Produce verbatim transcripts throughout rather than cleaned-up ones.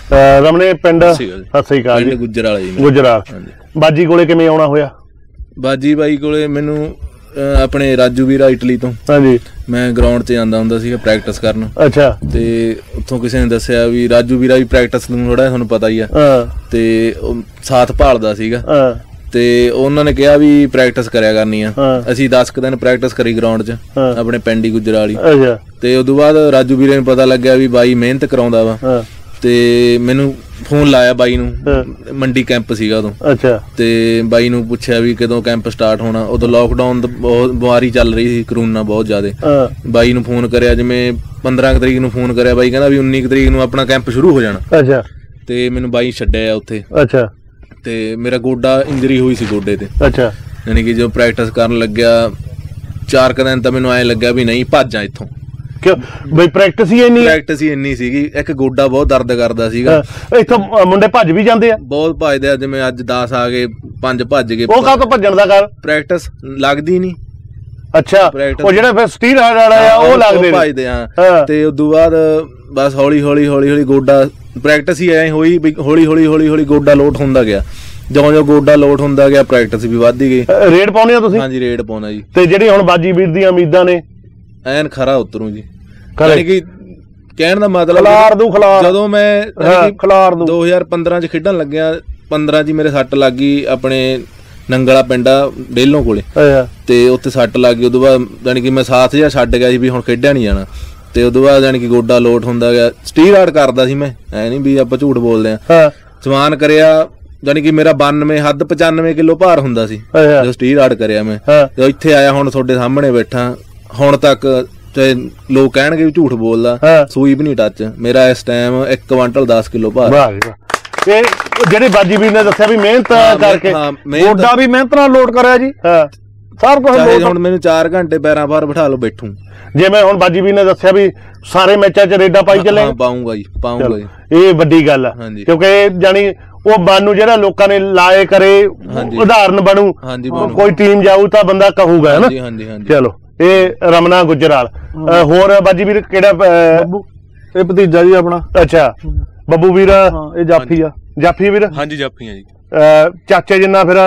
ਰਮਨੇ ਪਿੰਡ ਸਤਿ ਸ੍ਰੀ ਅਕਾਲ ਜੀ ਗੁਜਰਾਲ ਜੀ ਗੁਜਰਾਲ ਬਾਜੀ ਕੋਲੇ ਕਿਵੇਂ ਆਉਣਾ ਹੋਇਆ ਬਾਜੀ ਬਾਈ ਕੋਲੇ ਮੈਨੂੰ ਆਪਣੇ ਰਾਜੂ ਵੀਰਾ ਇਟਲੀ ਤੋਂ ਹਾਂਜੀ ਮੈਂ ਗਰਾਊਂਡ 'ਚ ਜਾਂਦਾ ਹੁੰਦਾ ਸੀਗਾ ਪ੍ਰੈਕਟਿਸ ਕਰਨ ਅੱਛਾ ਤੇ ਉੱਥੋਂ ਕਿਸੇ ਨੇ ਦੱਸਿਆ ਵੀ ਰਾਜੂ ਵੀਰਾ ਵੀ ਪ੍ਰੈਕਟਿਸ ਨੂੰ ਥੋੜਾ ਤੁਹਾਨੂੰ ਪਤਾ ਹੀ ਆ ਤੇ ਸਾਥ ਭਾਲਦਾ ਸੀਗਾ ਤੇ ਉਹਨਾਂ ਨੇ ਕਿਹਾ ਵੀ ਪ੍ਰੈਕਟਿਸ ਕਰਿਆ ਕਰਨੀ ਆ ਅਸੀਂ ਦਸ ਕੁ ਦਿਨ ਪ੍ਰੈਕਟਿਸ ਕਰੀ ਗਰਾਊਂਡ 'ਚ ਆਪਣੇ ਪਿੰਡ ਹੀ ਗੁਜਰਾਲ ਹੀ ਤੇ ਉਦੋਂ ਬਾਅਦ ਰਾਜੂ ਵੀਰੇ ਨੂੰ ਪਤਾ ਲੱਗਿਆ ਵੀ ਬਾਈ ਮਿਹਨਤ ਕਰਾਉਂਦਾ ਵਾ ਤੇ ਮੈਨੂੰ ਫੋਨ ਲਾਇਆ ਬਾਈ ਨੂੰ ਮੰਡੀ ਕੈਂਪ ਸੀਗਾ ਉਦੋਂ ਅੱਛਾ ਤੇ ਬਾਈ ਨੂੰ ਪੁੱਛਿਆ ਵੀ ਕਦੋਂ ਕੈਂਪ ਸਟਾਰਟ ਹੋਣਾ ਉਦੋਂ ਲੋਕਡਾਊਨ ਬਹੁਤ ਬਿਮਾਰੀ ਚੱਲ ਰਹੀ ਸੀ ਕਰੋਨਾ ਬਹੁਤ ਜ਼ਿਆਦਾ ਬਾਈ ਨੂੰ ਫੋਨ ਕਰਿਆ ਜਿਵੇਂ ਪੰਦਰਾਂ ਤਰੀਕ ਨੂੰ ਫੋਨ ਕਰਿਆ ਬਾਈ ਕਹਿੰਦਾ ਵੀ ਉੱਨੀ ਤਰੀਕ ਨੂੰ ਆਪਣਾ ਕੈਂਪ ਸ਼ੁਰੂ ਹੋ ਜਾਣਾ ਅੱਛਾ ਤੇ ਮੈਨੂੰ ਬਾਈ ਛੱਡਿਆ ਉੱਥੇ ਅੱਛਾ ਤੇ ਮੇਰਾ ਗੋਡਾ ਇੰਜਰੀ ਹੋਈ ਸੀ ਗੋਡੇ ਤੇ ਅੱਛਾ ਯਾਨੀ ਕਿ ਜਦੋਂ ਪ੍ਰੈਕਟਿਸ ਕਰਨ ਲੱਗਿਆ ਚਾਰ ਕੁ ਦਿਨ ਤਾਂ ਮੈਨੂੰ ਐਂ ਲੱਗਿਆ ਵੀ ਨਹੀਂ ਭੱਜਾਂ ਇੱਥੋਂ ਕਿਉਂ ਬਈ ਪ੍ਰੈਕਟਿਸ ਹੀ ਇੰਨੀ ਪ੍ਰੈਕਟਿਸ ਹੀ ਇੰਨੀ ਸੀਗੀ ਇੱਕ ਗੋਡਾ ਬਹੁਤ ਦਰਦ ਕਰਦਾ ਸੀਗਾ ਇੱਥੋਂ ਮੁੰਡੇ ਭੱਜ ਵੀ ਜਾਂਦੇ ਆ ਬਹੁਤ ਭੱਜਦੇ ਆ ਜਿਵੇਂ ਅੱਜ ਦਸ ਆ ਗਏ ਪੰਜ ਭੱਜ ਗਏ ਉਹ ਕਾਹਤੋਂ ਭੱਜਣ ਦਾ ਕਰ ਪ੍ਰੈਕਟਿਸ ਲੱਗਦੀ ਨਹੀਂ ਅੱਛਾ ਉਹ ਜਿਹੜਾ ਫਿਰ ਸਟੀਰ ਵਾਲਾ ਆ ਉਹ ਲੱਗਦੇ ਭੱਜਦੇ ਆ ਤੇ ਉਦੋਂ ਬਾਅਦ ਬਸ ਹੌਲੀ ਹੌਲੀ ਹੌਲੀ ਹੌਲੀ ਗੋਡਾ ਪ੍ਰੈਕਟਿਸ ਹੀ ਐ ਹੋਈ ਵੀ ਹੌਲੀ ਹੌਲੀ ਹੌਲੀ ਹੌਲੀ ਗੋਡਾ ਲੋਟ ਹੁੰਦਾ ਗਿਆ ਜਿਉਂ ਜਿਉਂ ਗੋਡਾ ਲੋਟ ਹੁੰਦਾ ਗਿਆ ਪ੍ਰੈਕਟਿਸ ਵੀ ਵੱਧਦੀ ਗਈ ਰੇਡ ਪਾਉਂਦੇ ਆ ਤੁਸੀਂ ਹਾਂਜੀ ਰੇਡ ਪਾਉਣਾ ਜੀ ਤੇ ਜਿਹੜੀ ਹੁਣ ਬਾਜੀ ਵੀਰ ਦੀਆਂ ਉਮੀਦਾਂ ਨੇ ਐਨ ਖਰਾ ਉਤਰੂ ਜੀ ਯਾਨੀ ਕਿ ਕਹਿਣ ਦਾ ਮਤਲਬ ਖਲਾਰ ਦੂ ਖਲਾਰ ਜਦੋਂ ਮੈਂ ਖਲਾਰ ਦੂ ਦੋ ਹਜ਼ਾਰ ਪੰਦਰਾਂ ਚ ਖੇਡਣ ਲੱਗਿਆ ਪੰਦਰਾਂ ਚ ਮੇਰੇ ਸੱਟ ਲੱਗ ਗਈ ਆਪਣੇ ਨੰਗਲਾ ਪਿੰਡ ਆ ਡੇਲੋਂ ਕੋਲੇ ਤੇ ਉੱਥੇ ਸੱਟ ਲੱਗ ਗਈ ਉਦੋਂ ਬਾਅਦ ਯਾਨੀ ਕਿ ਮੈਂ ਸਾਥ ਜਿਹਾ ਛੱਡ ਗਿਆ ਸੀ ਵੀ ਹੁਣ ਖੇਡਿਆ ਨਹੀਂ ਜਾਣਾ ਤੇ ਉਦੋਂ ਬਾਅਦ ਯਾਨੀ ਕਿ ਗੋਡਾ ਲੋਟ ਹੁੰਦਾ ਗਿਆ ਸਟੀਰਾਇਡ ਕਰਦਾ ਸੀ ਮੈਂ ਐ ਨੀ ਵੀ ਆਪਾਂ ਝੂਠ ਬੋਲਦੇ ਆ ਸਮਾਨ ਕਰਿਆ ਯਾਨੀ ਕਿ ਮੇਰਾ ਬਾਨਵੇਂ ਹੱਦ ਪਚਾਨਵੇਂ ਕਿਲੋ ਭਾਰ ਹੁੰਦਾ ਸੀ ਜਦੋਂ ਸਟੀਰਾਇਡ ਕਰਿਆ ਮੈਂ ਤੇ ਇੱਥੇ ਆਇਆ ਹੁਣ ਤੁਹਾਡੇ ਸਾਹਮਣੇ ਬੈਠਾ ਹੁਣ ਤੱਕ ਚਾਹੇ ਲੋਕ ਕਹਿਣਗੇ ਵੀ ਝੂਠ ਬੋਲਦਾ ਸੂਈ ਵੀ ਨਹੀਂ ਟੱਚ ਮੇਰਾ ਇਸ ਟਾਈਮ ਇੱਕ ਕੁਆਂਟਲ ਦਸ ਕਿਲੋ ਭਾਰ ਇਹ ਜਿਹੜੇ ਬਾਜੀ ਵੀਰ ਨੇ ਦੱਸਿਆ ਵੀ ਮਿਹਨਤ ਕਰਕੇ ਗੋਡਾ ਵੀ ਮਿਹਨਤ ਨਾਲ ਲੋਡ ਕਰਿਆ ਜੀ ਸਭ ਕੁਝ ਹੁਣ ਮੈਨੂੰ ਚਾਰ ਘੰਟੇ ਪੈਰਾਂ ਭਾਰ ਬਿਠਾ ਲਓ ਬੈਠੂ ਜਿਵੇਂ ਹੁਣ ਬਾਜੀ ਵੀਰ ਨੇ ਦੱਸਿਆ ਵੀ ਸਾਰੇ ਮੈਚਾਂ ਚ ਰੇਡਾ ਪਾਈ ਚੱਲੇ ਪਾਉਂਗਾ ਜੀ ਪਾਉਂਗਾ ਜੀ ਇਹ ਵੱਡੀ ਗੱਲ ਆ ਕਿਉਂਕਿ ਜਾਨੀ ਉਹ ਬਾਨੂ ਜਿਹੜਾ ਲੋਕਾਂ ਨੇ ਲਾਏ ਕਰੇ ਉਦਾਹਰਨ ਬਣੂ ਕੋਈ ਟੀਮ ਜਾਊ ਤਾਂ ਬੰਦਾ ਕਹੂਗਾ ਹੈ ਨਾ ਚਲੋ ਇਹ ਰਮਨਾ ਗੁਜਰਾਲ ਹੋਰ ਬਾਜੀ ਵੀਰ ਕਿਹੜਾ ਬੱਬੂ ਇਹ ਭਤੀਜਾ ਜੀ ਆਪਣਾ ਅੱਛਾ ਬੱਬੂ ਵੀਰ ਇਹ ਜਾਫੀ ਆ ਜਾਫੀ ਵੀਰ ਹਾਂਜੀ ਜਾਫੀ ਆ ਜੀ ਚਾਚੇ ਜਿੰਨਾ ਫਿਰ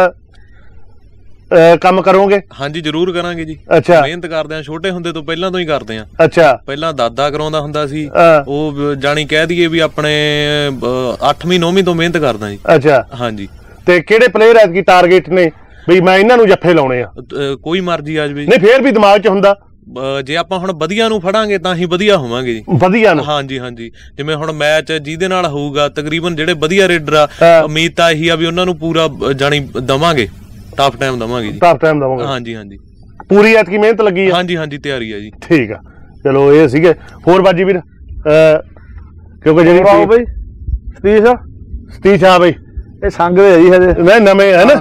ਕੰਮ ਕਰੋਗੇ ਹਾਂਜੀ ਜ਼ਰੂਰ ਕਰਾਂਗੇ ਜੀ ਅੱਛਾ ਮਿਹਨਤ ਕਰਦੇ ਆ ਛੋਟੇ ਹੁੰਦੇ ਤੋਂ ਪਹਿਲਾਂ ਤੋਂ ਹੀ ਕਰਦੇ ਆ ਅੱਛਾ ਪਹਿਲਾਂ ਦਾਦਾ ਕਰਾਉਂਦਾ ਹੁੰਦਾ ਸੀ ਉਹ ਜਾਣੀ ਕਹਿ ਦਈਏ ਵੀ ਆਪਣੇ ਅੱਠਵੀਂ ਨੌਵੀਂ ਤੋਂ ਮਿਹਨਤ ਕਰਦਾ ਜੀ ਅੱਛਾ ਹਾਂਜੀ ਤੇ ਕਿਹੜੇ ਪਲੇਅਰ ਐਤਕੀ ਟਾਰਗੇਟ ਨੇ ਵੀ ਮੈਂ ਇਹਨਾਂ ਨੂੰ ਜੱਫੇ ਲਾਉਣੇ ਆ ਕੋਈ ਮਰਜ਼ੀ ਆ ਜਾਵੇ ਨਹੀਂ ਫੇਰ ਵੀ ਦਿਮਾਗ 'ਚ ਹੁੰਦਾ ਜੇ ਆਪਾਂ ਹੁਣ ਵਧੀਆ ਨੂੰ ਫੜਾਂਗੇ ਤਾਂ ਹੀ ਵਧੀਆ ਹੋਵਾਂਗੇ ਜੀ ਵਧੀਆ ਨੂੰ ਹਾਂਜੀ ਹਾਂਜੀ ਜਿਵੇਂ ਹੁਣ ਮੈਚ ਜਿਹਦੇ ਨਾਲ ਹੋਊਗਾ ਤਕਰੀਬਨ ਜਿਹੜੇ ਵਧੀਆ ਰੇਡਰ ਆ ਉਮੀਦ ਤਾਂ ਇਹੀ ਆ ਵੀ ਉਹਨਾਂ ਨੂੰ ਪੂਰਾ ਜਾਣੀ ਦਵਾਂਗੇ ਟਫ ਟਾਈਮ ਦਵਾਂਗੇ ਜੀ ਟਫ ਟਾਈਮ ਦਵਾਂਗੇ ਹਾਂਜੀ ਹਾਂਜੀ ਪੂਰੀ ਐਤਕੀ ਮਿਹਨਤ ਲੱਗੀ ਆ ਹਾਂਜੀ ਹਾਂਜੀ ਤਿਆਰੀ ਆ ਜੀ ਠੀਕ ਆ ਚਲੋ ਇਹ ਸੀਗੇ ਹੋਰ ਬਾਜੀ ਵੀਰ ਕਿਉਂਕਿ ਜਿਹੜੀ ਆਓ ਬਈ ਸਤੀਸ਼ ਸਤੀਸ਼ ਆ ਬਈ ਇਹ ਸੰਗ ਦੇ ਆ ਜੀ ਹਜੇ ਮੈਂ ਨਵੇਂ ਹੈ ਨਾ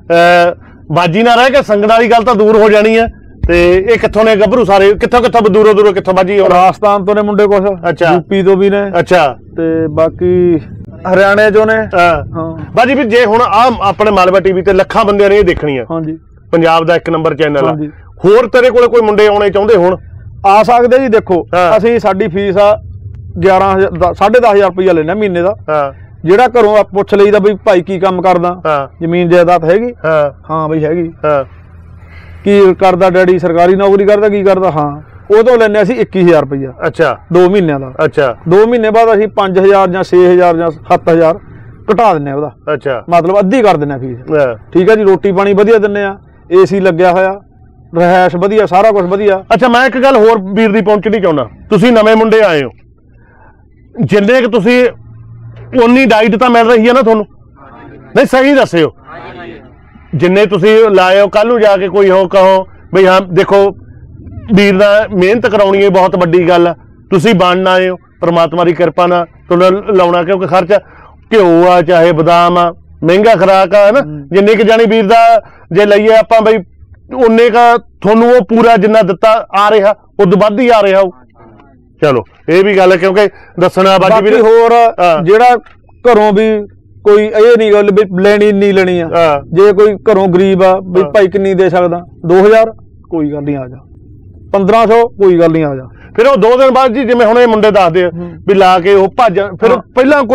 ਬਾਜੀ ਨਾ ਰਹਿ ਕੇ ਸੰਗਣ ਵਾਲੀ ਗੱਲ ਤਾਂ ਦੂਰ ਹੋ ਜਾਣੀ ਹੈ ਤੇ ਇਹ ਕਿੱਥੋਂ ਨੇ ਗੱਭਰੂ ਸਾਰੇ ਕਿੱਥੋਂ ਕਿੱਥੋਂ ਦੂਰੋਂ ਦੂਰੋਂ ਕਿੱਥੋਂ ਬਾਜੀ ਰਾਜਸਥਾਨ ਤੋਂ ਨੇ ਮੁੰਡੇ ਕੁਛ ਅੱਛਾ ਯੂਪੀ ਤੋਂ ਵੀ ਨੇ ਅੱਛਾ ਤੇ ਬਾਕੀ ਹਰਿਆਣੇ ਚੋਂ ਨੇ ਹਾਂ ਬਾਜੀ ਵੀ ਜੇ ਹੁਣ ਆ ਆਪਣੇ ਮਾਲਵਾ ਟੀਵੀ ਤੇ ਲੱਖਾਂ ਬੰਦਿਆਂ ਨੇ ਇਹ ਦੇਖਣੀ ਆ ਹਾਂਜੀ ਪੰਜਾਬ ਦਾ ਇੱਕ ਨੰਬਰ ਚੈਨਲ ਆ ਹੋਰ ਤੇਰੇ ਕੋਲੇ ਕੋਈ ਮੁੰਡੇ ਆਉਣੇ ਚਾਹੁੰਦੇ ਹੁਣ ਆ ਸਕਦੇ ਜੀ ਦੇਖੋ ਅਸੀਂ ਸਾਡੀ ਫੀਸ ਆ ਗਿਆਰਾਂ ਹਜ਼ਾਰ ਸਾਢੇ ਦਸ ਹਜ਼ਾਰ ਰੁਪਈਆ ਲੈਣਾ ਮਹੀਨੇ ਦਾ ਜਿਹੜਾ ਘਰੋਂ ਪੁੱਛ ਲਈਦਾ ਬਈ ਭਾਈ ਕੀ ਕੰਮ ਕਰਦਾ ਜ਼ਮੀਨ ਜਾਇਦਾਦ ਹੈਗੀ ਹਾਂ ਬਈ ਹੈਗੀ ਕੀ ਕਰਦਾ ਡੈਡੀ ਸਰਕਾਰੀ ਨੌਕਰੀ ਕਰਦਾ ਕੀ ਕਰਦਾ ਹਾਂ ਉਹ ਤੋਂ ਲੈਂਦੇ ਅਸੀਂ ਇੱਕੀ ਹਜ਼ਾਰ ਰੁਪਈਆ ਅੱਛਾ ਦੋ ਮਹੀਨਿਆਂ ਦਾ ਅੱਛਾ ਦੋ ਮਹੀਨੇ ਬਾਅਦ ਅਸੀਂ ਪੰਜ ਹਜ਼ਾਰ ਜਾਂ ਛੇ ਹਜ਼ਾਰ ਜਾਂ ਸੱਤ ਹਜ਼ਾਰ ਘਟਾ ਦਿੰਦੇ ਆ ਉਹਦਾ ਅੱਛਾ ਮਤਲਬ ਅੱਧੀ ਕਰ ਦਿੰਦੇ ਆ ਫੀਸ ਠੀਕ ਆ ਜੀ ਰੋਟੀ ਪਾਣੀ ਵਧੀਆ ਦਿੰਦੇ ਆ ਏਸੀ ਲੱਗਿਆ ਹੋਇਆ ਰਹਿائش ਵਧੀਆ ਸਾਰਾ ਕੁਝ ਵਧੀਆ ਅੱਛਾ ਮੈਂ ਇੱਕ ਗੱਲ ਹੋਰ ਵੀਰ ਦੀ ਪਹੁੰਚਣੀ ਚਾਹੁੰਦਾ ਤੁਸੀਂ ਨਵੇਂ ਮੁੰਡੇ ਆਏ ਹੋ ਜਿੰਨੇ ਕਿ ਤੁਸੀਂ ਉਨੀ ਡਾਈਟ ਤਾਂ ਮਿਲ ਰਹੀ ਹੈ ਨਾ ਤੁਹਾਨੂੰ ਨਹੀਂ ਸਹੀ ਦੱਸਿਓ ਜਿੰਨੇ ਤੁਸੀਂ ਲਾਏ ਹੋ ਕੱਲ ਨੂੰ ਜਾ ਕੇ ਕੋਈ ਹੋ ਕਹੋ ਬਈ ਹਾਂ ਦੇਖੋ ਵੀਰ ਦਾ ਮਿਹਨਤ ਕਰਾਉਣੀ ਹੈ ਬਹੁਤ ਵੱਡੀ ਗੱਲ ਆ ਤੁਸੀਂ ਬਣਨ ਆਏ ਹੋ ਪਰਮਾਤਮਾ ਦੀ ਕਿਰਪਾ ਨਾਲ ਤੁਹਾਨੂੰ ਲਾਉਣਾ ਕਿਉਂਕਿ ਖਰਚਾ ਘਿਓ ਆ ਚਾਹੇ ਬਦਾਮ ਆ ਮਹਿੰਗਾ ਖੁਰਾਕ ਆ ਹੈ ਨਾ ਜਿੰਨੇ ਕੁ ਜਾਣੀ ਵੀਰ ਦਾ ਜੇ ਲਈਏ ਆਪਾਂ ਬਈ ਉਨੇ ਕਾ ਤੁਹਾਨੂੰ ਉਹ ਪੂਰਾ ਜਿੰਨਾ ਦਿੱਤਾ ਆ ਰਿਹਾ ਉਦੋਂ ਵੱਧ ਹੀ ਆ ਰਿਹਾ ਉਹ ਚਲੋ ਇਹ ਵੀ ਗੱਲ ਕਿਉਂਕਿ ਦੱਸਣਾ ਬਾਕੀ ਵੀ ਹੋਰ ਜਿਹੜਾ ਘਰੋਂ ਵੀ ਕੋਈ ਇਹ ਨਹੀਂ ਗੱਲ ਵੀ ਲੈਣੀ ਨਹੀਂ ਲੈਣੀ ਆ ਜੇ ਕੋਈ ਘਰੋਂ ਗਰੀਬ ਆ ਵੀ ਭਾਈ ਕਿੰਨੀ ਦੇ ਸਕਦਾ ਦੋ ਹਜ਼ਾਰ ਕੋਈ ਗੱਲ ਨਹੀਂ ਆ ਜਾ ਪੰਦਰਾਂ ਸੌ ਕੋਈ ਗੱਲ ਨਹੀਂ ਆ ਜਾ ਫਿਰ ਉਹ ਦੋ ਦਿਨ ਬਾਅਦ ਜੀ ਜਿਵੇਂ ਹੁਣ ਇਹ ਮੁੰਡੇ ਦੱਸਦੇ ਆ ਵੀ ਲਾ ਕੇ ਉਹ ਭੱਜ ਫਿਰ ਪਹਿਲਾਂ ਕੋਈ ਉਹ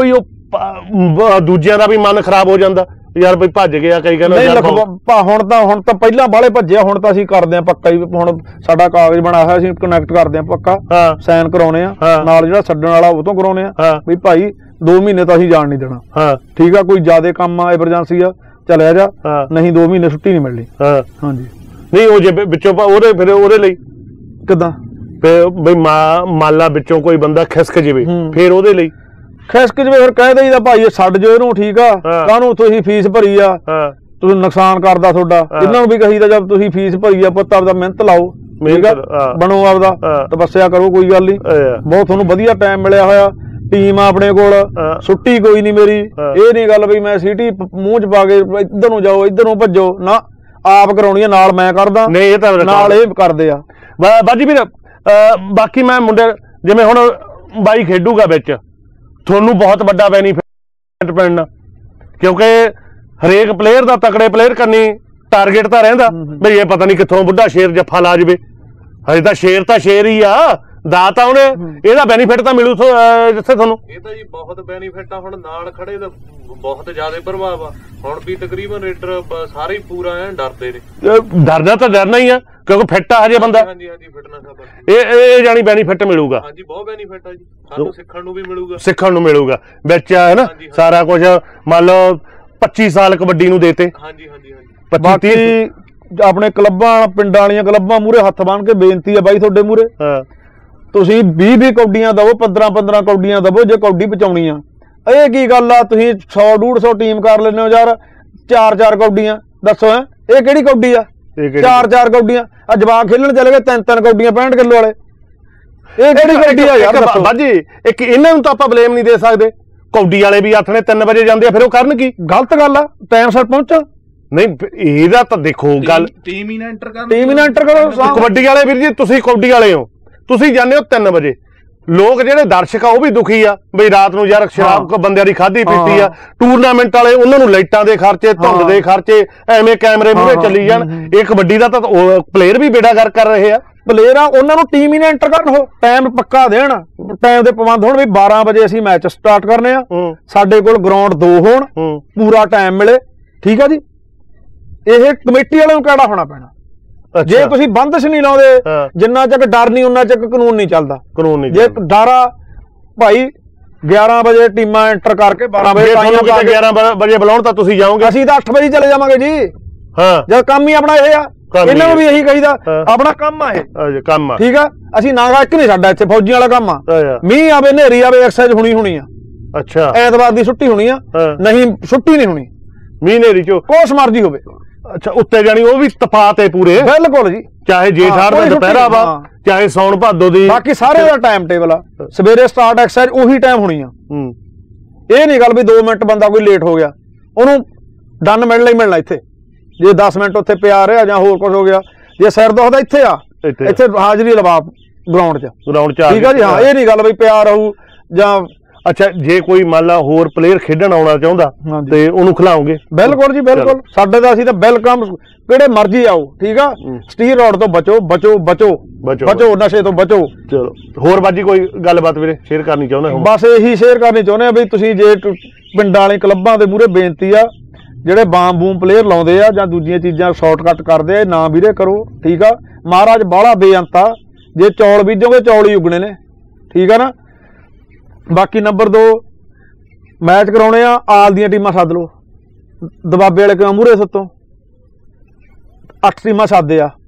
ਦੂਜਿਆਂ ਦਾ ਵੀ ਮਨ ਖਰਾਬ ਹੋ ਜਾਂਦਾ ਯਾਰ ਬਈ ਭੱਜ ਗਿਆ ਕਈ ਕਹਿੰਦੇ ਨਹੀਂ ਲਖਵਾ ਹੁਣ ਤਾਂ ਹੁਣ ਤਾਂ ਪਹਿਲਾਂ ਬਾਹਲੇ ਭੱਜਿਆ ਹੁਣ ਤਾਂ ਅਸੀਂ ਕਰਦੇ ਆ ਪੱਕਾ ਹੀ ਹੁਣ ਸਾਡਾ ਕਾਗਜ਼ ਬਣਾਇਆ ਹੋਇਆ ਅਸੀਂ ਕਨੈਕਟ ਕਰਦੇ ਆ ਪੱਕਾ ਸਾਈਨ ਕਰਾਉਣੇ ਆ ਨਾਲ ਜਿਹੜਾ ਛੱਡਣ ਵਾਲਾ ਉਹ ਤੋਂ ਕਰਾਉਣੇ ਆ ਵੀ ਭਾਈ ਦੋ ਮਹੀਨੇ ਤਾਂ ਅਸੀਂ ਜਾਣ ਨਹੀਂ ਦੇਣਾ ਹਾਂ ਠੀਕ ਆ ਕੋਈ ਜ਼ਿਆਦਾ ਕੰਮ ਆ ਐਮਰਜੈਂਸੀ ਆ ਚਲਿਆ ਜਾ ਨਹੀਂ ਦੋ ਮਹੀਨੇ ਛੁੱਟੀ ਨਹੀਂ ਮਿਲਣੀ ਹਾਂ ਹਾਂਜੀ ਨਹੀਂ ਉਹ ਜੇ ਵਿੱਚੋਂ ਉਹਦੇ ਫਿਰ ਉਹਦੇ ਲਈ ਕਿੱਦਾਂ ਬਈ ਮਾਲਾ ਵਿੱਚੋਂ ਕੋਈ ਬੰਦਾ ਖਿਸਕ ਜਾਵੇ ਫਿਰ ਉਹਦੇ ਲਈ ਖਿਸਕ ਜਵੇ ਫਿਰ ਕਹਿ ਦੇਈਦਾ ਭਾਈ ਛੱਡ ਜੋ ਇਹਨੂੰ ਠੀਕ ਆ ਕਾਹਨੂੰ ਤੁਸੀਂ ਫੀਸ ਭਰੀ ਆ ਤੁਸੀਂ ਨੁਕਸਾਨ ਕਰਦਾ ਤੁਹਾਡਾ ਇਹਨਾਂ ਨੂੰ ਵੀ ਕਹੀਦਾ ਜਦ ਤੁਸੀਂ ਫੀਸ ਭਰੀ ਆ ਪੁੱਤ ਆਪਦਾ ਮਿਹਨਤ ਲਾਓ ਠੀਕ ਆ ਬਣੋ ਆਪਦਾ ਤਪੱਸਿਆ ਕਰੋ ਕੋਈ ਗੱਲ ਨਹੀਂ ਬਹੁਤ ਤੁਹਾਨੂੰ ਵਧੀਆ ਟਾਈਮ ਮਿਲਿਆ ਹੋਇਆ ਟੀਮ ਆਪਣੇ ਕੋਲ ਛੁੱਟੀ ਕੋਈ ਨਹੀਂ ਮੇਰੀ ਇਹ ਨਹੀਂ ਗੱਲ ਵੀ ਮੈਂ ਸੀਟੀ ਮੂੰਹ ਚ ਪਾ ਕੇ ਇੱਧਰ ਨੂੰ ਜਾਓ ਇੱਧਰ ਨੂੰ ਭੱਜੋ ਨਾ ਆਪ ਕਰਾਉਣੀ ਆ ਨਾਲ ਮੈਂ ਕਰਦਾ ਨਹੀਂ ਇਹ ਤਾਂ ਨਾਲ ਇਹ ਕਰਦੇ ਆ ਬਾਜੀ ਵੀਰ ਬਾਕੀ ਮੈਂ ਮੁੰਡੇ ਜਿਵੇਂ ਹੁਣ ਬਾਈ ਖੇਡੂਗਾ ਵਿੱਚ ਤੁਹਾਨੂੰ ਬਹੁਤ ਵੱਡਾ ਬੈਨੀਫਿਟ ਪੈਣਾ ਕਿਉਂਕਿ ਹਰੇਕ ਪਲੇਅਰ ਦਾ ਤਕੜੇ ਪਲੇਅਰ ਕਰਨੀ ਟਾਰਗੇਟ ਤਾਂ ਰਹਿੰਦਾ ਬਈ ਇਹ ਪਤਾ ਨਹੀਂ ਕਿੱਥੋਂ ਬੁੱਢਾ ਸ਼ੇਰ ਜੱਫਾ ਲਾ ਜਵੇ ਹਜੇ ਤਾਂ ਸ਼ੇਰ ਤਾਂ ਸ਼ੇਰ ਹੀ ਆ ਦਾ ਤਾਂ ਉਹਨੇ ਇਹਦਾ ਬੈਨੀਫਿਟ ਤਾਂ ਮਿਲੂ ਜਿੱਥੇ ਤੁਹਾਨੂੰ ਇਹ ਤਾਂ ਜੀ ਬਹੁਤ ਬੈਨੀਫਿਟ ਆ ਹੁਣ ਨਾਲ ਖੜੇ ਦਾ ਬਹੁਤ ਜ਼ਿਆਦਾ ਪ੍ਰਭਾਵ ਆ ਹੁਣ ਵੀ ਤਕਰੀਬਨ ਰੇਡਰ ਸਾਰੇ ਹੀ ਪੂਰਾ ਐ ਡਰਦੇ ਨੇ ਡਰਨਾ ਤਾਂ ਡਰਨਾ ਹੀ ਆ ਕਿਉਂਕਿ ਫਿੱਟ ਆ ਹਜੇ ਬੰਦਾ ਹਾਂਜੀ ਹਾਂਜੀ ਫਿਟਨੈਸ ਆ ਇਹ ਇਹ ਜਾਨੀ ਬੈਨੀਫਿਟ ਮਿਲੂਗਾ ਹਾਂਜੀ ਬਹੁਤ ਬੈਨੀਫਿਟ ਆ ਜੀ ਸਾਨੂੰ ਸਿੱਖਣ ਨੂੰ ਵੀ ਮਿਲੂਗਾ ਸਿੱਖਣ ਨੂੰ ਮਿਲੂਗਾ ਵਿੱਚ ਹੈ ਨਾ ਸਾਰਾ ਕੁਝ ਮੰਨ ਲਓ ਪੱਚੀ ਸਾਲ ਕਬੱਡੀ ਨੂੰ ਦੇਤੇ ਹਾਂਜੀ ਹਾਂਜੀ ਹਾਂਜੀ ਬਾਕੀ ਆਪਣੇ ਕਲੱਬਾਂ ਪਿੰਡਾਂ ਵਾਲੀਆਂ ਕਲੱਬਾਂ ਮੂਹਰੇ ਹੱਥ ਬੰਨ ਕੇ ਬੇਨਤੀ ਆ ਬਾਈ ਤੁਹਾਡੇ ਮੂਹਰੇ ਹਾਂ ਤੁਸੀਂ ਵੀਹ ਵੀਹ ਕੌਡੀਆਂ ਦਵੋ ਪੰਦਰਾਂ ਪੰਦਰਾਂ ਕੌਡੀਆਂ ਦਵੋ ਜੇ ਕੌਡੀ ਪਹੁੰਚਾਉਣੀ ਆ ਇਹ ਕੀ ਗੱਲ ਆ ਤੁਸੀਂ ਸੌ ਡੂਢ ਸੌ ਟੀਮ ਕਰ ਲੈਂਦੇ ਹੋ ਯਾਰ ਚਾਰ ਚਾਰ ਕੌਡੀਆਂ ਦੱਸੋ ਹੈ ਇਹ ਕਿਹੜੀ ਕੌਡੀ ਆ ਚਾਰ ਚਾਰ ਕੌਡੀਆਂ ਆ ਜਵਾਕ ਖੇਲਣ ਚਲੇ ਗਏ ਤਿੰਨ ਤਿੰਨ ਕੌਡੀਆਂ ਪੈਂਹਠ ਕਿਲੋ ਵਾਲੇ ਇਹ ਕਿਹੜੀ ਕੌਡੀ ਆ ਯਾਰ ਬਾਜੀ ਇੱਕ ਇਹਨਾਂ ਨੂੰ ਤਾਂ ਆਪਾਂ ਬਲੇਮ ਨਹੀਂ ਦੇ ਸਕਦੇ ਕੌਡੀ ਵਾਲੇ ਵੀ ਆਥਣੇ ਤਿੰਨ ਵਜੇ ਜਾਂਦੇ ਆ ਫਿਰ ਉਹ ਕਰਨ ਕੀ ਗਲਤ ਗੱਲ ਆ ਟਾਈਮ ਸਿਰ ਪਹੁੰਚੋ ਨਹੀਂ ਇਹਦਾ ਤਾਂ ਦੇਖੋ ਗੱਲ ਟੀਮ ਹੀ ਨਾ ਐਂਟਰ ਕਰੋ ਟੀਮ ਹੀ ਨਾ ਐਂਟਰ ਕਰੋ ਕਬੱਡੀ ਵਾਲੇ ਵੀਰ ਜੀ ਤੁਸੀਂ ਕੌਡੀ ਵਾਲੇ ਹੋ ਤੁਸੀਂ ਜਾਂਦੇ ਹੋ ਤਿੰਨ ਵਜੇ ਲੋਕ ਜਿਹੜੇ ਦਰਸ਼ਕ ਆ ਉਹ ਵੀ ਦੁਖੀ ਆ ਬਈ ਰਾਤ ਨੂੰ ਯਾਰ ਸ਼ਰਾਬ ਬੰਦਿਆਂ ਦੀ ਖਾਧੀ ਪੀਤੀ ਆ ਟੂਰਨਾਮੈਂਟ ਵਾਲੇ ਉਹਨਾਂ ਨੂੰ ਲਾਈਟਾਂ ਦੇ ਖਰਚੇ ਧੁੰਦ ਦੇ ਖਰਚੇ ਐਵੇਂ ਕੈਮਰੇ ਮੂਹਰੇ ਚੱਲੀ ਜਾਣ ਇਹ ਕਬੱਡੀ ਦਾ ਤਾਂ ਪਲੇਅਰ ਵੀ ਬੇੜਾ ਗਰ ਕਰ ਰਹੇ ਆ ਪਲੇਅਰ ਆ ਉਹਨਾਂ ਨੂੰ ਟੀਮ ਹੀ ਨਾ ਐਂਟਰ ਕਰਨ ਹੋ ਟਾਈਮ ਪੱਕਾ ਦੇਣ ਟਾਈਮ ਦੇ ਪਾਬੰਦ ਹੋਣ ਵੀ ਬਾਰਾਂ ਵਜੇ ਅਸੀਂ ਮੈਚ ਸਟਾਰਟ ਕਰਨੇ ਆ ਸਾਡੇ ਕੋਲ ਗਰਾਊਂਡ ਦੋ ਹੋਣ ਪੂਰਾ ਟਾਈਮ ਮਿਲੇ ਠੀਕ ਆ ਜੀ ਇਹ ਕਮੇਟੀ ਵਾਲਿਆਂ ਨੂੰ ਕਿਹੜਾ ਹੋਣਾ ਪੈਣਾ ਜੇ ਤੁਸੀਂ ਬੰਦਸ਼ ਨਹੀਂ ਲਾਉਂਦੇ ਜਿੰਨਾ ਚੱਕ ਡਰ ਨਹੀਂ ਉਹਨਾਂ ਚੱਕ ਕਾਨੂੰਨ ਨਹੀਂ ਚੱਲਦਾ ਕਾਨੂੰਨ ਨਹੀਂ ਜੇ ਡਰਾ ਭਾਈ ਗਿਆਰਾਂ ਵਜੇ ਟੀਮਾਂ ਐਂਟਰ ਕਰਕੇ ਬਾਰਾਂ ਵਜੇ ਗਿਆਰਾਂ ਵਜੇ ਬੁਲਾਉਣ ਤਾਂ ਤੁਸੀਂ ਜਾਓਗੇ ਅਸੀਂ ਤਾਂ ਅੱਠ ਵਜੇ ਚਲੇ ਜਾਵਾਂਗੇ ਜੀ ਹਾਂ ਜਦ ਕੰਮ ਹੀ ਆਪਣਾ ਇਹ ਆ ਇਹਨਾਂ ਨੂੰ ਵੀ ਇਹੀ ਕਹੀਦਾ ਆਪਣਾ ਕੰਮ ਆ ਇਹ ਕੰਮ ਆ ਠੀਕ ਆ ਅਸੀਂ ਨਾਗਾ ਇੱਕ ਨਹੀਂ ਸਾਡਾ ਇੱਥੇ ਫੌਜੀਆਂ ਵਾਲਾ ਕੰਮ ਆ ਮੀਂਹ ਆਵੇ ਹਨੇਰੀ ਆਵੇ ਐਕਸਰਸਾਈਜ਼ ਹੋਣੀ ਹੋਣੀ ਆ ਅੱਛਾ ਐਤਵਾਰ ਦੀ ਛੁੱਟੀ ਹੋਣੀ ਆ ਨਹੀਂ ਛੁੱਟੀ ਨਹੀਂ ਹੋਣੀ ਮੀਂਹ ਹਨੇਰੀ ਚੋਂ ਕੋਸ ਮਰਜ਼ੀ ਹੋਵੇ ਅੱਛਾ ਉੱਤੇ ਜਾਣੀ ਉਹ ਵੀ ਤਫਾਤ ਹੈ ਪੂਰੇ ਬਿਲਕੁਲ ਜੀ ਚਾਹੇ ਜੇਠਾੜ ਦਾ ਦੁਪਹਿਰਾ ਵਾ ਚਾਹੇ ਸੌਣ ਭਾਦੋ ਦੀ ਬਾਕੀ ਸਾਰੇ ਦਾ ਟਾਈਮ ਟੇਬਲ ਆ ਸਵੇਰੇ ਸਟਾਰਟ ਐਕਸਰਸਾਈਜ਼ ਉਹੀ ਟਾਈਮ ਹੋਣੀ ਆ ਇਹ ਨਹੀਂ ਗੱਲ ਵੀ ਦੋ ਮਿੰਟ ਬੰਦਾ ਕੋਈ ਲੇਟ ਹੋ ਗਿਆ ਉਹਨੂੰ ਡਨ ਮਿਲਣਾ ਹੀ ਮਿਲਣਾ ਇੱਥੇ ਜੇ ਦਸ ਮਿੰਟ ਉੱਥੇ ਪਿਆ ਰਿਹਾ ਜਾਂ ਹੋਰ ਕੁਝ ਹੋ ਗਿਆ ਜੇ ਸਿਰ ਦੁਖਦਾ ਇੱਥੇ ਆ ਇੱਥੇ ਹਾਜ਼ਰੀ ਲਵਾ ਗਰਾਊਂਡ 'ਚ ਗਰਾਊਂਡ 'ਚ ਠੀਕ ਆ ਜੀ ਹਾਂ ਇਹ ਨਹੀਂ ਗੱਲ ਵੀ ਪਿਆ ਰਹੂ ਜਾਂ ਅੱਛਾ ਜੇ ਕੋਈ ਮੰਨ ਲਾ ਹੋਰ ਪਲੇਅਰ ਖੇਡਣ ਆਉਣਾ ਚਾਹੁੰਦਾ ਤੇ ਉਹਨੂੰ ਖਿਲਾਓਗੇ ਬਿਲਕੁਲ ਜੀ ਬਿਲਕੁਲ ਸਾਡੇ ਦਾ ਅਸੀਂ ਤਾਂ ਵੈਲਕਮ ਕਿਹੜੇ ਮਰਜ਼ੀ ਆਓ ਠੀਕ ਆ ਸਟੀਰ ਰੋਡ ਤੋਂ ਬਚੋ ਬਚੋ ਬਚੋ ਬਚੋ ਨਸ਼ੇ ਤੋਂ ਬਚੋ ਚਲੋ ਹੋਰ ਬਾਜੀ ਕੋਈ ਗੱਲਬਾਤ ਵੀਰੇ ਸ਼ੇਅਰ ਕਰਨੀ ਚਾਹੁੰਦੇ ਹੋ ਬਸ ਇਹੀ ਸ਼ੇਅਰ ਕਰਨੀ ਚਾਹੁੰਦੇ ਆ ਵੀ ਤੁਸੀਂ ਜੇ ਪਿੰਡਾਂ ਵਾਲੇ ਕਲੱਬਾਂ ਦੇ ਮੂਹਰੇ ਬੇਨਤੀ ਆ ਜਿਹੜੇ ਬਾਮ ਬੂਮ ਪਲੇਅਰ ਲਾਉਂਦੇ ਆ ਜਾਂ ਦੂਜੀਆਂ ਚੀਜ਼ਾਂ ਸ਼ਾਰਟਕਟ ਕਰਦੇ ਆ ਨਾ ਵੀਰੇ ਕਰੋ ਠੀਕ ਆ ਮਹਾਰਾਜ ਬਾਹਲਾ ਬੇਅੰਤਾ ਜੇ ਚੌਲ ਬੀਜੋਗੇ ਚੌਲ ਹੀ ਉਗਣੇ ਨੇ ਠੀਕ ਆ ਨਾ ਬਾਕੀ ਨੰਬਰ ਦੋ ਮੈਚ ਕਰਾਉਣੇ ਆ ਆਲ ਦੀਆਂ ਟੀਮਾਂ ਸੱਦ ਲਓ ਦਬਾਬੇ ਵਾਲੇ ਕਿਉਂ ਮੂਹਰੇ ਸੱਤੋਂ ਅੱਠ ਟੀਮਾਂ ਸੱਦਦੇ ਆ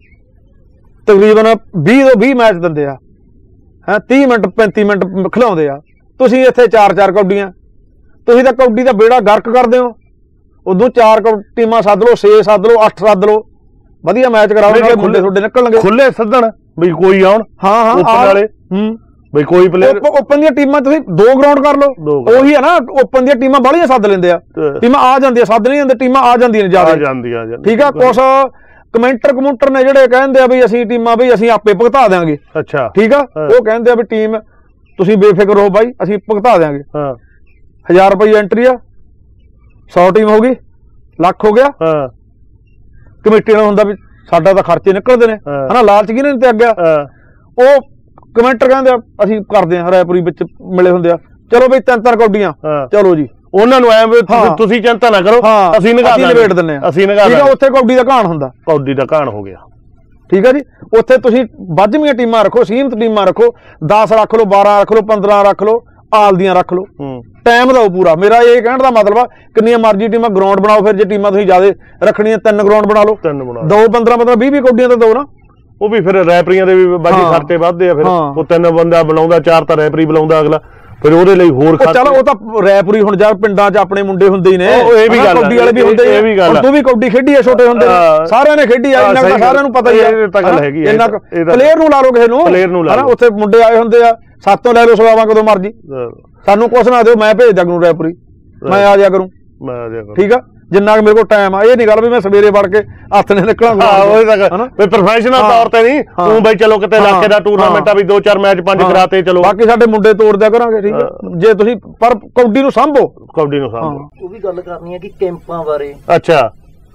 ਤਕਰੀਬਨ ਵੀਹ ਤੋਂ ਵੀਹ ਮੈਚ ਦਿੰਦੇ ਆ ਹੈਂ ਤੀਹ ਮਿੰਟ ਪੈਂਤੀ ਮਿੰਟ ਖਿਲਾਉਂਦੇ ਆ ਤੁਸੀਂ ਇੱਥੇ ਚਾਰ ਚਾਰ ਕੌਡੀਆਂ ਤੁਸੀਂ ਤਾਂ ਕੌਡੀ ਦਾ ਬੇੜਾ ਗਰਕ ਕਰਦੇ ਹੋ ਉਦੋਂ ਚਾਰ ਟੀਮਾਂ ਸੱਦ ਲਓ ਛੇ ਸੱਦ ਲਓ ਅੱਠ ਸੱਦ ਲਓ ਵਧੀਆ ਮੈਚ ਕਰਾਓ ਨਾਲੇ ਮੁੰਡੇ ਤੁਹਾਡੇ ਨਿਕਲਣਗੇ ਖੁੱਲੇ ਸੱਦਣ ਵੀ ਕੋਈ ਆਉਣ ਹਾਂ ਹਾਂ ਓਪਨ ਵਾਲੇ ਹੂੰ ਬਈ ਕੋਈ ਪਲੇਅਰ ਓਪਨ ਦੀਆਂ ਟੀਮਾਂ ਤੁਸੀਂ ਦੋ ਗਰਾਊਂਡ ਕਰ ਲਓ ਉਹੀ ਹੈ ਨਾ ਓਪਨ ਦੀਆਂ ਟੀਮਾਂ ਬਾਹਲੀਆਂ ਸੱਦ ਲੈਂਦੇ ਆ ਟੀਮਾਂ ਆ ਜਾਂਦੀਆਂ ਸੱਦ ਨਹੀਂ ਜਾਂਦੇ ਟੀਮਾਂ ਆ ਜਾਂਦੀਆਂ ਨੇ ਜ਼ਿਆਦਾ ਜਾਂਦੀਆਂ ਠੀਕ ਆ ਕੁਛ ਕਮੈਂਟਰ ਕਮੂੰਟਰ ਨੇ ਜਿਹੜੇ ਕਹਿੰਦੇ ਆ ਵੀ ਅਸੀਂ ਟੀਮਾਂ ਬਈ ਅਸੀਂ ਆਪੇ ਭੁਗਤਾ ਦਿਆਂਗੇ ਅੱਛਾ ਠੀਕ ਆ ਉਹ ਕਹਿੰਦੇ ਆ ਵੀ ਟੀਮ ਤੁਸੀਂ ਬੇਫਿਕਰ ਰਹੋ ਬਾਈ ਅਸੀਂ ਭੁਗਤਾ ਦਿਆਂਗੇ ਹਾਂ ਹਜ਼ਾਰ ਰੁਪਏ ਐਂਟਰੀ ਆ ਸੌ ਟੀਮ ਹੋ ਗਈ ਲੱਖ ਹੋ ਗਿਆ ਹਾਂ ਕਮੇਟੀ ਨਾਲ ਹੁੰਦਾ ਵੀ ਸਾਡਾ ਤਾਂ ਖਰਚੇ ਨਿਕਲਦੇ ਨੇ ਹਨਾ ਲਾਲਚ ਕਿਹਨੇ ਤੇ ਅੱਗਿਆ ਉਹ ਕਮੈਂਟਰ ਕਹਿੰਦੇ ਆ ਅਸੀਂ ਕਰਦੇ ਆ ਰਾਏਪੁਰੀ ਵਿੱਚ ਮਿਲੇ ਹੁੰਦੇ ਆ ਚਲੋ ਬਈ ਤਿੰਨ ਤਿੰਨ ਕੌਡੀਆਂ ਚਲੋ ਜੀ ਉਹਨਾਂ ਨੂੰ ਐ ਤੁਸੀਂ ਚਿੰਤਾ ਨਾ ਕਰੋ ਅਸੀਂ ਨਿਗਾਹ ਨਿਬੇੜ ਦਿੰਨੇ ਆ ਅਸੀਂ ਨਿਗਾਹ ਠੀਕ ਆ ਉੱਥੇ ਕੌਡੀ ਦਾ ਘਾਣ ਹੁੰਦਾ ਕੌਡੀ ਦਾ ਘਾਣ ਹੋ ਗਿਆ ਠੀਕ ਆ ਜੀ ਉੱਥੇ ਤੁਸੀਂ ਵੱਜਵੀਆਂ ਟੀਮਾਂ ਰੱਖੋ ਸੀਮਤ ਟੀਮਾਂ ਰੱਖੋ ਦਸ ਰੱਖ ਲਓ ਬਾਰਾਂ ਰੱਖ ਲਓ ਪੰਦਰਾਂ ਰੱਖ ਲਓ ਆਲ ਦੀਆਂ ਰੱਖ ਲਓ ਟਾਈਮ ਦਿਓ ਪੂਰਾ ਮੇਰਾ ਇਹ ਕਹਿਣ ਦਾ ਮਤਲਬ ਆ ਕਿੰਨੀਆਂ ਮਰਜ਼ੀ ਟੀਮਾਂ ਗਰਾਊਂਡ ਬਣਾਓ ਫਿਰ ਜੇ ਟੀਮਾਂ ਤੁਸੀਂ ਜ਼ਿਆਦਾ ਰੱਖਣੀਆਂ ਤਿੰਨ ਗਰਾਊਂਡ ਬਣਾ ਲਓ ਤਿੰਨ ਬਣਾ ਦੋ ਪੰਦਰਾਂ ਪੰਦਰਾਂ ਵੀਹ ਵੀਹ ਕੌਡੀਆਂ ਤਾਂ ਦੋ ਨਾ ਉਹ ਵੀ ਫਿਰ ਰੈਫਰੀਆਂ ਦੇ ਵੀ ਬਾਜੀ ਖਰਚੇ ਵੱਧਦੇ ਆ ਫਿਰ ਉਹ ਤਿੰਨ ਬੰਦਾ ਬਣਾਉਂਦਾ ਚਾਰ ਤਾਂ ਰੈਫਰੀ ਬੁਲਾਉਂਦਾ ਅਗਲਾ ਫਿਰ ਉਹਦੇ ਲਈ ਹੋਰ ਖਰਚ ਚਲੋ ਉਹ ਤਾਂ ਰੈਫਰੀ ਹੁਣ ਜਾ ਪਿੰਡਾਂ 'ਚ ਆਪਣੇ ਮੁੰਡੇ ਹੁੰਦੇ ਹੀ ਨੇ ਇਹ ਵੀ ਗੱਲ ਕੌਡੀ ਵਾਲੇ ਵੀ ਹੁੰਦੇ ਇਹ ਵੀ ਗੱਲ ਤੂੰ ਵੀ ਕੌਡੀ ਖੇਡੀ ਆ ਛੋਟੇ ਹੁੰਦੇ ਸਾਰਿਆਂ ਨੇ ਖੇਡੀ ਆ ਇਹਨਾਂ ਦਾ ਸਾਰਿਆਂ ਨੂੰ ਪਤਾ ਹੀ ਆ ਇਹ ਤਾਂ ਗੱਲ ਹੈਗੀ ਇਹਨਾਂ ਪਲੇਅਰ ਨੂੰ ਲਾ ਲਓ ਕਿਸੇ ਨੂੰ ਪਲੇਅਰ ਨੂੰ ਲਾ ਲਓ ਉੱਥੇ ਮੁੰਡੇ ਆਏ ਹੁੰਦੇ ਆ ਸਾਤੋਂ ਲੈ ਲਓ ਸਵਾਵਾਂ ਕਦੋਂ ਮਰਜੀ ਸਾਨੂੰ ਕੁਛ ਨਾ ਦਿਓ ਮੈਂ ਭੇਜ ਦਿਆ ਕਰੂੰ ਰੈਫਰੀ ਮੈਂ ਆ ਜਾ ਕਰੂੰ ਮੈਂ ਆ ਜਾ ਕਰੂੰ ਠੀਕ ਆ ਜਿੰਨਾ ਕਿ ਮੇਰੇ ਕੋਲ ਟਾਈਮ ਆ ਇਹ ਨਹੀਂ ਗੱਲ ਵੀ ਮੈਂ ਸਵੇਰੇ ਵੜ ਕੇ ਹੱਥ ਨੇ ਨਿਕਲਾਂਗਾ ਉਹੀ ਤਾਂ ਵੀ ਪ੍ਰੋਫੈਸ਼ਨਲ ਤੌਰ ਤੇ ਨਹੀਂ ਤੂੰ ਬਈ ਚਲੋ ਕਿਤੇ ਇਲਾਕੇ ਦਾ ਟੂਰਨਾਮੈਂਟ ਆ ਵੀ ਦੋ ਚਾਰ ਮੈਚ ਪੰਜ ਕਰਾਤੇ ਚਲੋ ਬਾਕੀ ਸਾਡੇ ਮੁੰਡੇ ਤੋੜ ਦਿਆ ਕਰਾਂਗੇ ਠੀਕ ਹੈ ਜੇ ਤੁਸੀਂ ਪਰ ਕੌਡੀ ਨੂੰ ਸਾਂਭੋ ਕੌਡੀ ਨੂੰ ਸਾਂਭੋ ਉਹ ਵੀ ਗੱਲ ਕਰਨੀ ਹੈ ਕਿ ਕੈਂਪਾਂ ਬਾਰੇ ਅੱਛਾ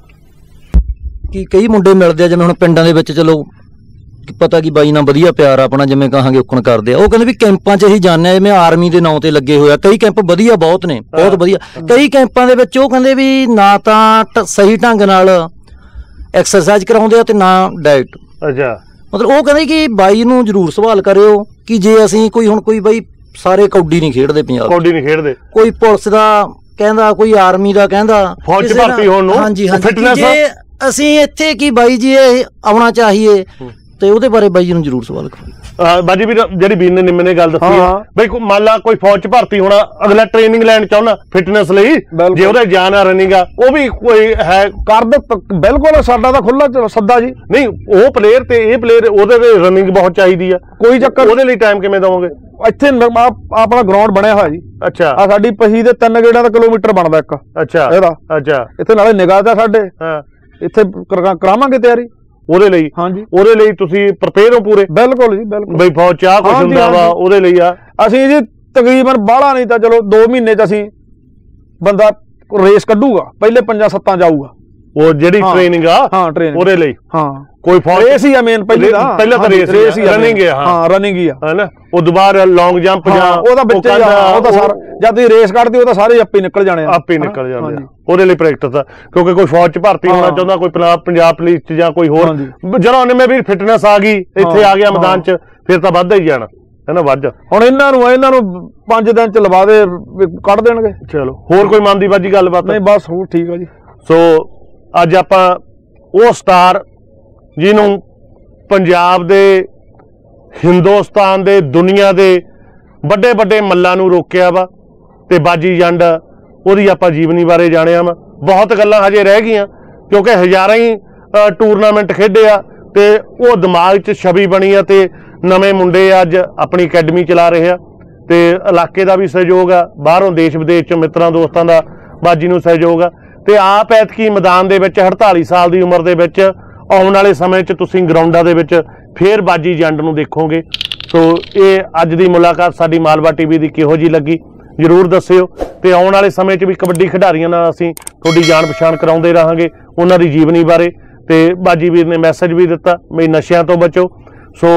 ਕਿ ਕਈ ਮੁੰਡੇ ਮਿਲਦੇ ਆ ਜਿਵੇਂ ਹੁਣ ਪਿੰਡਾਂ ਦੇ ਵਿੱਚ ਚਲੋ ਪਤਾ ਕਿ ਬਾਈ ਨਾਲ ਵਧੀਆ ਪਿਆਰ ਆਪਣਾ ਜਿਵੇਂ ਕਹਾਂਗੇ ਔਕਣ ਕਰਦੇ ਆ ਉਹ ਕਹਿੰਦੇ ਵੀ ਕੈਂਪਾਂ 'ਚ ਅਸੀਂ ਜਾਂਦੇ ਆ ਜਿਵੇਂ ਆਰਮੀ ਦੇ ਨਾਂ ਤੇ ਲੱਗੇ ਹੋਇਆ ਕਈ ਕੈਂਪ ਵਧੀਆ ਬਹੁਤ ਨੇ ਬਹੁਤ ਵਧੀਆ ਕਈ ਕੈਂਪਾਂ ਦੇ ਵਿੱਚ ਉਹ ਕਹਿੰਦੇ ਵੀ ਨਾ ਤਾਂ ਸਹੀ ਢੰਗ ਨਾਲ ਐਕਸਰਸਾਈਜ਼ ਕਰਾਉਂਦੇ ਆ ਤੇ ਨਾ ਡਾਈਟ ਅੱਛਾ ਮਤਲਬ ਉਹ ਕਹਿੰਦੇ ਕਿ ਬਾਈ ਨੂੰ ਜ਼ਰੂਰ ਸਵਾਲ ਕਰਿਓ ਕਿ ਜੇ ਅਸੀਂ ਕੋਈ ਹੁਣ ਕੋਈ ਬਾਈ ਸਾਰੇ ਕੌਡੀ ਨਹੀਂ ਖੇਡਦੇ ਪੰਜਾਬ ਕੌਡੀ ਨਹੀਂ ਖੇਡਦੇ ਕੋਈ ਪੁਲਿਸ ਦਾ ਕਹਿੰਦਾ ਕੋਈ ਆਰਮੀ ਦਾ ਕਹਿੰਦਾ ਫੌਜ ਭਰਤੀ ਹੋਣ ਨੂੰ ਹਾਂਜੀ ਹਾਂਜੀ ਜੇ ਅਸੀਂ ਇੱਥੇ ਕੀ ਬਾਈ ਜੀ ਇਹ ਆਉਣਾ ਚਾਹੀਏ ਤੇ ਉਹਦੇ ਬਾਰੇ ਬਾਈ ਜੀ ਨੂੰ ਜ਼ਰੂਰ ਸਵਾਲ ਕਰੋ ਬਾਜੀ ਵੀ ਜਿਹੜੀ ਵੀਰ ਨੇ ਨਿੰਮੇ ਨੇ ਗੱਲ ਦੱਸੀ ਆ ਬਈ ਮੰਨ ਲਾ ਕੋਈ ਫੌਜ ਚ ਭਰਤੀ ਹੋਣਾ ਅਗਲਾ ਟ੍ਰੇਨਿੰਗ ਲੈਣ ਚਾਹੁੰਦਾ ਫਿਟਨੈਸ ਲਈ ਜੇ ਉਹਦਾ ਜਾਨ ਆ ਰਨਿੰਗ ਆ ਉਹ ਵੀ ਕੋਈ ਹੈ ਕਰ ਦੋ ਬਿਲਕੁਲ ਸਾਡਾ ਤਾਂ ਖੁੱਲਾ ਸੱਦਾ ਜੀ ਨਹੀਂ ਉਹ ਪਲੇਅਰ ਤੇ ਇਹ ਪਲੇਅਰ ਉਹਦੇ ਤੇ ਰਨਿੰਗ ਬਹੁਤ ਚਾਹੀਦੀ ਆ ਕੋਈ ਚੱਕਰ ਉਹਦੇ ਲਈ ਟਾਈਮ ਕਿਵੇਂ ਦਵੋਗੇ ਇੱਥੇ ਆਪਣਾ ਗਰਾਊਂਡ ਬਣਿਆ ਹੋਇਆ ਜੀ ਅੱਛਾ ਆ ਸਾਡੀ ਪਹੀ ਦੇ ਤਿੰਨ ਗੇੜਾਂ ਦਾ ਕਿਲੋਮੀਟਰ ਬਣਦਾ ਇੱਕ ਅੱਛਾ ਇਹਦਾ ਅੱਛਾ ਇੱਥੇ ਨਾਲੇ ਨਿਗਾਹ ਦਾ ਸਾਡੇ ਹਾਂ ਇੱਥੇ ਕਰਾਵਾਂਗੇ ਤਿਆਰੀ ਉਹਦੇ ਲਈ ਹਾਂਜੀ ਉਹਦੇ ਲਈ ਤੁਸੀਂ ਪ੍ਰਪੇਅਰ ਹੋ ਪੂਰੇ ਬਿਲਕੁਲ ਜੀ ਬਿਲਕੁਲ ਬਈ ਫੌਜ ਚਾਹ ਕੁਛ ਹੁੰਦਾ ਵਾ ਉਹਦੇ ਲਈ ਆ ਅਸੀਂ ਜੀ ਤਕਰੀਬਨ ਬਾਹਲਾ ਨਹੀਂ ਤਾਂ ਚਲੋ ਦੋ ਮਹੀਨੇ ਚ ਅਸੀਂ ਬੰਦਾ ਰੇਸ ਕੱਢੂਗਾ ਪਹਿਲੇ ਪੰਜਾਂ ਸੱਤਾਂ ਜਾਊਗਾ ਉਹ ਜਿਹੜੀ ਟ੍ਰੇਨਿੰਗ ਆ ਹਾਂ ਟ੍ਰੇਨਿੰਗ ਉਹਦੇ ਲਈ ਹਾਂ ਕੋਈ ਫੌਜ ਰੇਸ ਹੀ ਆ ਮੇਨ ਪਹਿਲੀ ਦਾ ਪਹਿਲਾਂ ਤਾਂ ਰੇਸ ਰੇਸ ਹੀ ਰਨਿੰਗ ਆ ਹਾਂ ਰਨਿੰਗ ਹੀ ਆ ਹੈਨਾ ਉਹ ਦੁਬਾਰਾ ਲੌਂਗ ਜੰਪ ਜਾਂ ਉਹਦਾ ਬੱਚੇ ਉਹ ਤਾਂ ਸਾਰਾ ਜਦ ਤੁਸੀਂ ਰੇਸ ਕੱਢਦੇ ਉਹ ਤਾਂ ਸਾਰੇ ਆਪੇ ਨਿਕਲ ਜਾਣੇ ਆ ਆਪੇ ਨਿਕਲ ਜਾਂਦੇ ਆ ਉਹਦੇ ਲਈ ਪ੍ਰੈਕਟਿਸ ਆ ਕਿਉਂਕਿ ਕੋਈ ਫੌਜ ਚ ਭਰਤੀ ਹੋਣਾ ਚਾਹੁੰਦਾ ਕੋਈ ਪੰਜਾਬ ਪੰਜਾਬ ਪੁਲਿਸ ਚ ਜਾਂ ਕੋਈ ਹੋਰ ਜਦੋਂ ਉਹਨੇ ਵੀ ਫਿਟਨੈਸ ਆ ਗਈ ਇੱਥੇ ਆ ਗਿਆ ਮੈਦਾਨ ਚ ਫਿਰ ਤਾਂ ਵੱਧਦਾ ਹੀ ਜਾਣਾ ਹੈਨਾ ਵੱਧ ਹੁਣ ਇਹਨਾਂ ਨੂੰ ਇਹਨਾਂ ਨੂੰ ਪੰਜ ਦਿਨ ਚ ਲਵਾ ਦੇ ਕੱਢ ਦੇਣਗੇ ਚਲੋ ਹੋਰ ਕੋਈ ਮਨ ਦੀ ਬਾਜੀ ਗੱਲਬਾਤ ਨਹੀਂ ਬਸ ਹੋਰ ਠੀਕ ਆ ਜੀ ਸੋ ਅੱਜ ਆਪਾਂ ਉਹ ਸਟਾਰ ਜਿਹਨੂੰ ਪੰਜਾਬ ਦੇ ਹਿੰਦੁਸਤਾਨ ਦੇ ਦੁਨੀਆ ਦੇ ਵੱਡੇ ਵੱਡੇ ਮੱਲਾਂ ਨੂੰ ਰੋਕਿਆ ਵਾ ਤੇ ਬਾਜੀ ਜੰਡ ਉਹਦੀ ਆਪਾਂ ਜੀਵਨੀ ਬਾਰੇ ਜਾਣਿਆ ਵਾ ਬਹੁਤ ਗੱਲਾਂ ਹਜੇ ਰਹਿ ਗਈਆਂ ਕਿਉਂਕਿ ਹਜ਼ਾਰਾਂ ਹੀ ਟੂਰਨਾਮੈਂਟ ਖੇਡੇ ਆ ਤੇ ਉਹ ਦਿਮਾਗ 'ਚ ਛਵੀ ਬਣੀ ਆ ਤੇ ਨਵੇਂ ਮੁੰਡੇ ਅੱਜ ਆਪਣੀ ਅਕੈਡਮੀ ਚਲਾ ਰਹੇ ਆ ਤੇ ਇਲਾਕੇ ਦਾ ਵੀ ਸਹਿਯੋਗ ਆ ਬਾਹਰੋਂ ਦੇਸ਼ ਵਿਦੇਸ਼ 'ਚ ਮਿੱਤਰਾਂ ਦੋਸਤਾਂ ਦਾ ਬਾਜੀ ਨੂੰ ਸਹਿਯੋਗ ਆ ਤੇ ਆਪ ਐਤਕੀ ਮੈਦਾਨ ਦੇ ਵਿੱਚ ਅੜਤਾਲੀ ਸਾਲ ਦੀ ਉਮਰ ਦੇ ਵਿੱਚ ਆਉਣ ਵਾਲੇ ਸਮੇਂ 'ਚ ਤੁਸੀਂ ਗਰਾਊਂਡਾਂ ਦੇ ਵਿੱਚ ਫੇਰ ਬਾਜੀ ਜੰਡ ਨੂੰ ਦੇਖੋਗੇ ਸੋ ਇਹ ਅੱਜ ਦੀ ਮੁਲਾਕਾਤ ਸਾਡੀ ਮਾਲਵਾ ਟੀਵੀ ਦੀ ਕਿਹੋ ਜੀ ਲੱਗੀ ਜ਼ਰੂਰ ਦੱਸਿਓ ਤੇ ਆਉਣ ਵਾਲੇ ਸਮੇਂ 'ਚ ਵੀ ਕਬੱਡੀ ਖਿਡਾਰੀਆਂ ਨਾਲ ਅਸੀਂ ਤੁਹਾਡੀ ਜਾਣ ਪਛਾਣ ਕਰਾਉਂਦੇ ਰਹਾਂਗੇ ਉਹਨਾਂ ਦੀ ਜੀਵਨੀ ਬਾਰੇ ਤੇ ਬਾਜੀ ਵੀਰ ਨੇ ਮੈਸੇਜ ਵੀ ਦਿੱਤਾ ਵੀ ਨਸ਼ਿਆਂ ਤੋਂ ਬਚੋ ਸੋ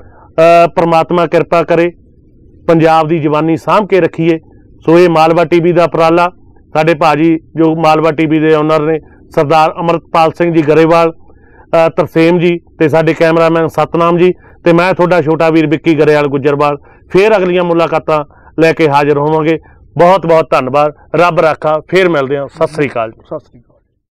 ਪ੍ਰਮਾਤਮਾ ਕਿਰਪਾ ਕਰੇ ਪੰਜਾਬ ਦੀ ਜਵਾਨੀ ਸਾਂਭ ਕੇ ਰੱਖੀਏ ਸੋ ਇਹ ਮਾਲਵਾ ਟੀਵੀ ਦਾ ਉਪਰਾਲਾ ਸਾਡੇ ਭਾਜੀ ਜੋ ਮਾਲਵਾ ਟੀਵੀ ਦੇ ਓਨਰ ਨੇ ਸਰਦਾਰ ਅਮਰਪਾਲ ਸਿੰਘ ਜੀ ਗਰੇਵਾਲ ਤਰਸੇਮ ਜੀ ਤੇ ਸਾਡੇ ਕੈਮਰਾਮੈਨ ਸਤਨਾਮ ਜੀ ਤੇ ਮੈਂ ਤੁਹਾਡਾ ਛੋਟਾ ਵੀਰ ਵਿੱਕੀ ਗਰੇਵਾਲ ਗੁੱਜਰਵਾਲ ਫੇਰ ਅਗਲੀਆਂ ਮੁਲਾਕਾਤਾਂ ਲੈ ਕੇ ਹਾਜ਼ਰ ਹੋਵਾਂਗੇ ਬਹੁਤ ਬਹੁਤ ਧੰਨਵਾਦ ਰੱਬ ਰਾਖਾ ਫੇਰ ਮਿਲਦੇ ਹਾਂ ਸਤਿ ਸ੍ਰੀ ਅਕਾਲ ਸਤਿ ਸ੍ਰੀ ਅਕਾਲ।